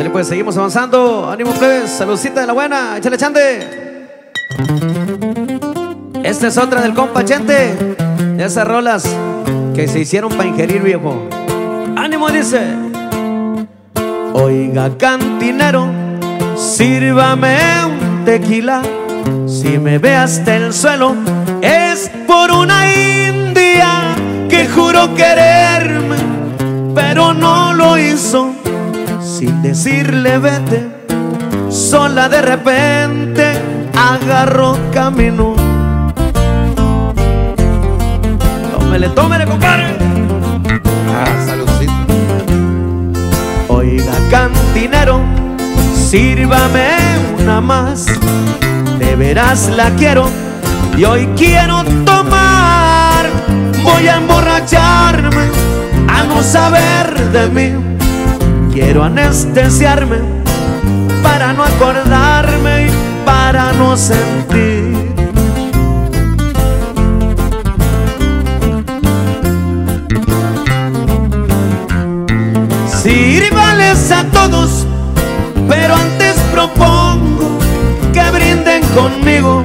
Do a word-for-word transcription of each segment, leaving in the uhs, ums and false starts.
Dale pues, seguimos avanzando. Ánimo plebes, saludcita de la buena, échale chante. Esta es otra del compa Chente, de esas rolas que se hicieron para ingerir, viejo. Ánimo, dice. Oiga, cantinero, sírvame un tequila. Si me ve hasta el suelo es por una india que juró quererme, pero no lo hizo. Sin decirle vete, sola de repente agarró camino. Tómele, tómele, compadre. Ah, saludcito. Oiga, cantinero, sírvame una más. De veras la quiero y hoy quiero tomar. Voy a emborracharme a no saber de mí. Quiero anestesiarme para no acordarme y para no sentir. Sírvales a todos, pero antes propongo que brinden conmigo.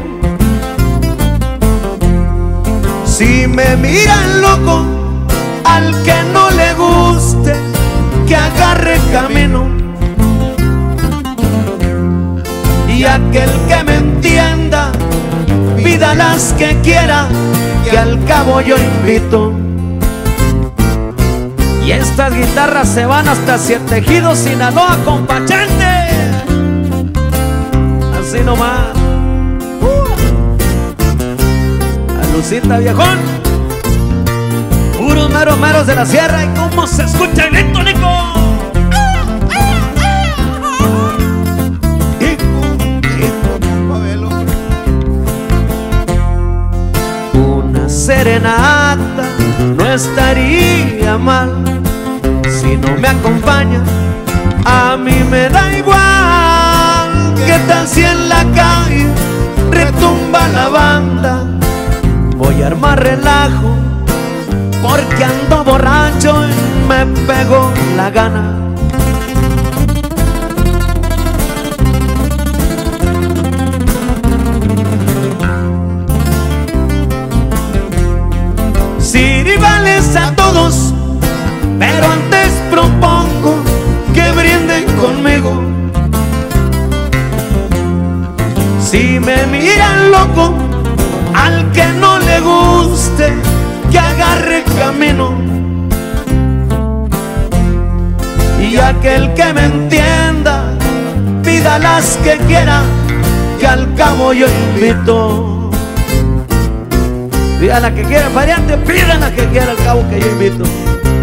Si me miran loco, al que no le guste, que agarre camino. Y aquel que me entienda, pida las que quiera, que al cabo yo invito. Y estas guitarras se van hasta Siete Ejidos, Sinaloa, compa Chente. Así nomás. uh. A Lucita, viejón. Puros meros meros de la sierra. ¿Y cómo se escucha el grito, Nico? Una serenata no estaría mal. Si no me acompaña, a mí me da igual. ¿Qué tal si en la calle retumba la banda? Voy a armar relajo porque ando borracho y me pegó la gana. Sírvales a todos, pero antes propongo que brinden conmigo. Si me miran loco, al que no le guste, que agarre camino. Y aquel que me entienda, pida las que quiera, que al cabo yo invito. Pida la que quiera, variante, pida la que quiera, al cabo que yo invito.